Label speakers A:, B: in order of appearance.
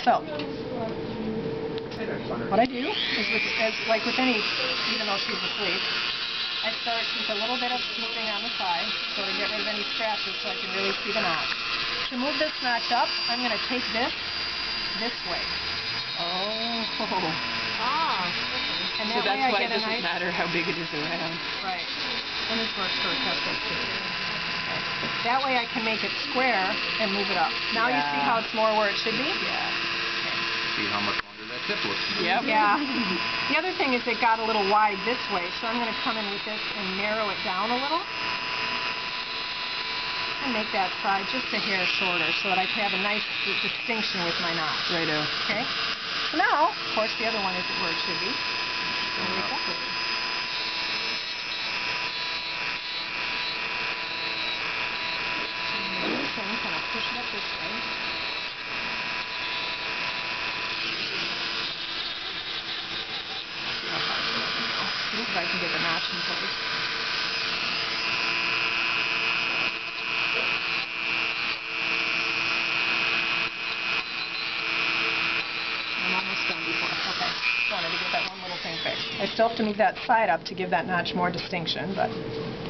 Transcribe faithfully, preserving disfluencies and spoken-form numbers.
A: So, what I do is, with, as, like with any, even though she's asleep, I start with a little bit of smoothing on the side, so to get rid of any scratches so I can really see the notch. To move this notch up, I'm going to take this this way. Oh.
B: Ah.
A: And
B: So
A: that
B: that's
A: way I
B: why
A: get
B: it
A: a
B: doesn't
A: nice,
B: matter how big it is around.
A: right. And this works for a cupcake too. Okay. That way I can make it square and move it up. Now
B: Yeah.
A: you see how it's more where it should be?
B: Yeah.
C: See how much longer that tip looks.
B: Yep.
A: Yeah. The other thing is it got a little wide this way, so I'm going to come in with this and narrow it down a little. And make that side just a hair shorter so that I can have a nice distinction with my knot.
B: Righto.
A: Okay? So now, of course, the other one isn't where it should be. I'll make that way. And do the same, kind of push it up this way. See if I can get the notch in place. I'm almost done before. Okay. Just wanted to get that one little thing fixed. I still have to move that side up to give that notch more distinction, but